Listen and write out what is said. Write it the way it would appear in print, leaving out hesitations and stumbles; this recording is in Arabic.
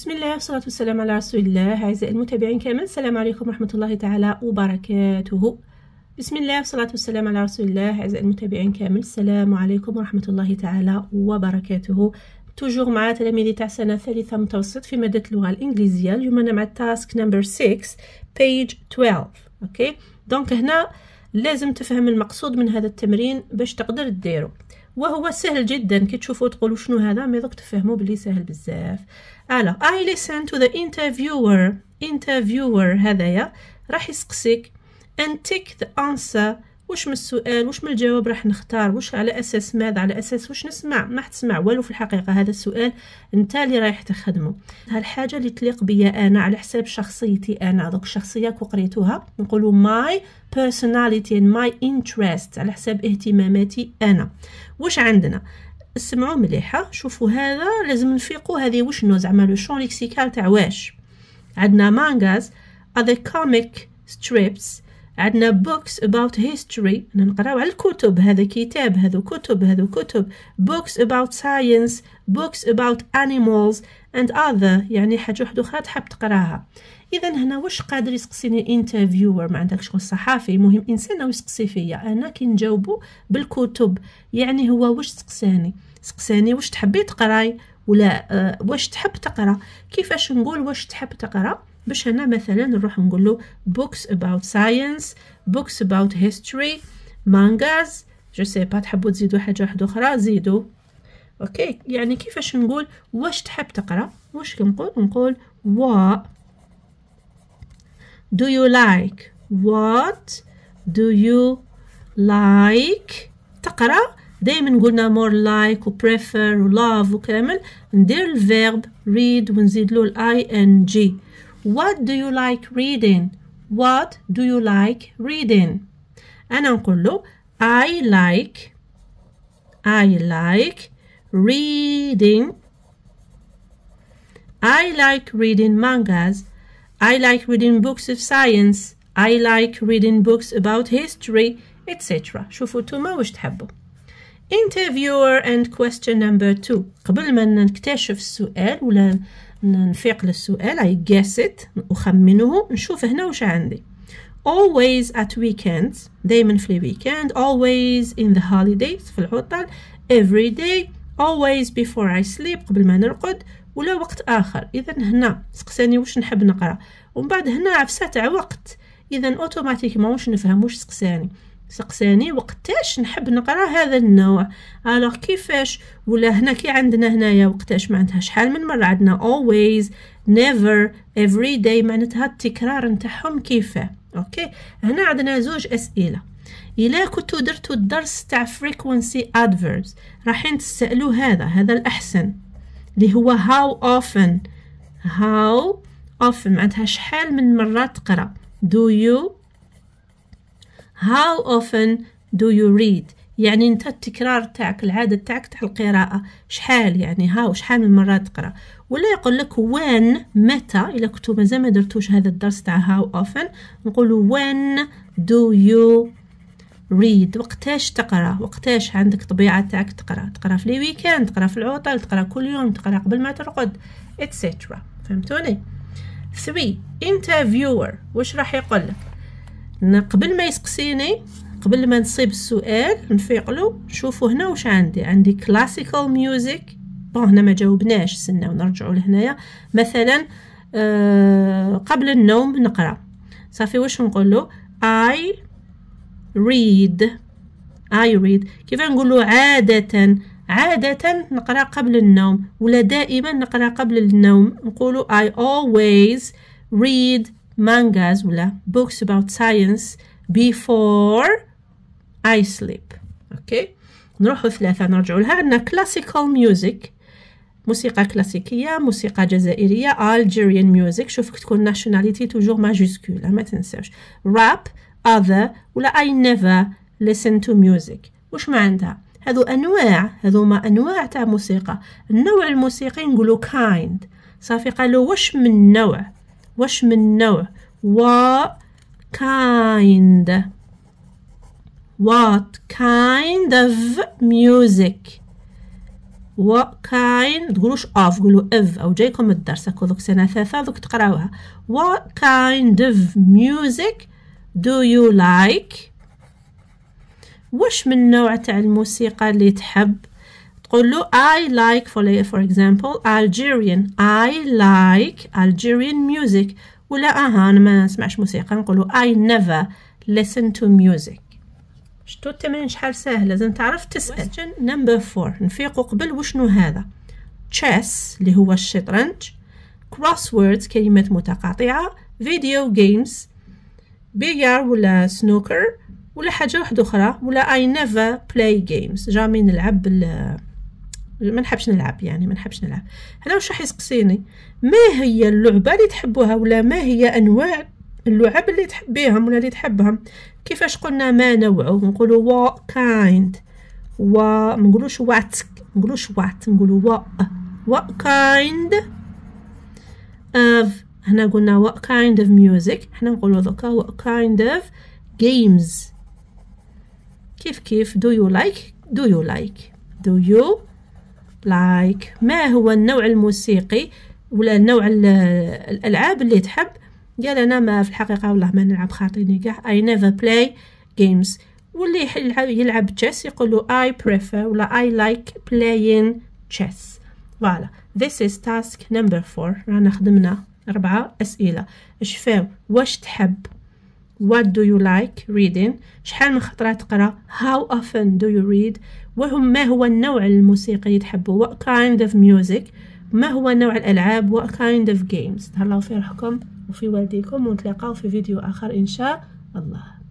بسم الله والصلاة والسلام على رسول الله. أعزائي المتابعين كامل، السلام عليكم ورحمة الله تعالى وبركاته. بسم الله والصلاة والسلام على رسول الله. أعزائي المتابعين كامل، السلام عليكم ورحمة الله تعالى وبركاته. توجور مع تلاميذي تاع سنة ثالثة متوسط في مادة اللغة الإنجليزية. اليوم أنا مع تاسك نمبر 6 page 12. أوكي، دونك هنا لازم تفهم المقصود من هذا التمرين باش تقدر تديرو، وهو سهل جدا. كي تشوفوا تقولوا شنو هذا، مي دوك تفهموا بلي سهل بزاف. Alors, I listen to the interviewer هذايا راح يسقسيك and take the answer. واش من السؤال، واش من الجواب راح نختار، واش على اساس ماذا، على اساس واش نسمع. ما حتسمع والو في الحقيقه، هذا السؤال انت اللي رايح تخدمه. هالحاجه اللي تليق بيا انا على حساب شخصيتي انا. دوك الشخصيه كو قريتوها نقولوا my personality and my interest، على حساب اهتماماتي انا. واش عندنا؟ اسمعوا مليحه، شوفوا هذا لازم نفيقوا. هذه وشنو زعما لو شون ليكسيكال تاع واش. عندنا مانغاز other comic strips، عندنا books about history، نقراو على الكتب، هذا كتاب، هذو كتب. books about science، books about animals and other، يعني حاجه وحده اخرى تحب تقراها. اذا هنا واش قادر يسقسيني انترفيور؟ ما عندك شغل صحافي، مهم انسان او يسقسي فيا انا كي نجاوبو بالكتب. يعني هو واش سقساني واش تحبي تقراي ولا واش تحب تقرا. كيفاش نقول واش تحب تقرا؟ باش هنا مثلا نروح نقول له books about science، books about history، mangas، جو سي با. تحبوا تزيدوا حاجه واحده اخرى زيدوا. اوكي، يعني كيفاش نقول واش تحب تقرا؟ واش نقول what do you like، what do you like تقرا. دايما قلنا more like و prefer و love وكامل، ندير الفيرب read ونزيد له ing. What do you like reading؟ What do you like reading؟ أنا نقول له I like reading. I like reading mangas. I like reading books of science. I like reading books about history, etc. شوفوا توما واش تحبوا. Interviewer and question number 2. قبل ما نكتشف السؤال ولا نفيق للسؤال I guess it، أخمنه، نشوف هنا وش عندي. always at weekends، دايما في الويكند. always in the holidays، في العطل. every day، always before I sleep، قبل ما نرقد، ولا وقت آخر. إذا هنا سقساني واش نحب نقرأ، ومن بعد هنا عفسة تاع وقت. إذا أوتوماتيكمون واش نفهم واش سقساني وقتاش نحب نقرا هذا النوع. الوغ كيفاش، ولا هنا كي عندنا هنايا وقتاش معناتها شحال من مره. عندنا always، never، every day، معناتها التكرار نتاعهم كيفاه. اوكي، هنا عندنا زوج اسئله. الا كنتو درتو الدرس تاع frequency adverbs راحين تسالوا هذا الاحسن، اللي هو how often معناتها شحال من مره تقرا. How often do you read؟ يعني انت التكرار تاعك، العادة تاعك تاع القراءة شحال، يعني شحال من مرات تقرا. ولا يقول لك when، متى. إلا كنتو مازال ما درتوش هذا الدرس تاع how often نقولوا when do you read، وقتاش تقرا، وقتاش عندك طبيعة تاعك تقرا في الويكند، تقرا في العطل، تقرا كل يوم، تقرا قبل ما ترقد، etc. فهمتوني؟ 3 interviewer واش راح يقول لك؟ قبل ما يسقسيني، قبل ما نصيب السؤال نفيقلو. شوفوا هنا واش عندي classical music. هنا ما جاوبناش، استناو نرجعوا لهنايا. مثلا قبل النوم نقرا. صافي واش نقولوا I read. كيف نقولوا عادة نقرا قبل النوم، ولا دائما نقرا قبل النوم نقولوا I always read mangas ولا books about science before I sleep. اوكي، نروحوا 3 نرجعوا لها. عندنا classical music، موسيقى كلاسيكية، موسيقى جزائرية، Algerian music. شوفك تكون nationality توجور ماجيسكول، ما تنساوش. rap، other، ولا I never listen to music. وش ما عندها؟ هذوما أنواع تاع موسيقى. النوع الموسيقي نقولوا kind. صافي قالوا واش من نوع. What kind of music what kind تقولوش of قولوا if أو جايكم الدرس هاكو دوك سنة ثالثة دوك تقراوها. what kind of music do you like؟ واش من نوع تاع الموسيقى اللي تحب؟ تقولوا I like for example Algerian. I like Algerian music. ولا أنا ما نسمعش موسيقى نقولوا I never listen to music. شتو التمرين شحال سهل، لازم تعرف تسأل. question number 4 نفيقوا قبل وشنو هذا. chess اللي هو الشطرنج، crosswords كلمات متقاطعة، video games بيار ولا سنوكر ولا حاجة واحدة أخرى، ولا I never play games جامي نلعب ما نحبش نلعب يعني ما نحبش نلعب. هنا واش راح يسقسيني؟ ما هي اللعبة اللي تحبوها ولا ما هي أنواع اللعب اللي تحبيهم ولا اللي تحبهم؟ كيفاش قلنا ما نوعه؟ نقولوا what kind ما نقولوش what نقولوا what kind of. هنا قلنا what kind of music، هنا نقولوا ذوكا what kind of games. كيف do you like ما هو النوع الموسيقي ولا نوع الألعاب اللي تحب؟ قال أنا ما في الحقيقة والله ما نلعب خاطيني قاع I never play games. واللي يلعب chess يقولوا I prefer ولا I like playing chess. voilà this is task number 4. رانا خدمنا 4 أسئلة. شفاو واش تحب، what do you like reading، شحال من خطرة تقرأ، how often do you read، ما هو النوع الموسيقي تحبه what kind of music، ما هو نوع الألعاب what kind of games. تهلاو في روحكم وفي والديكم ونتلاقاو في فيديو آخر إن شاء الله.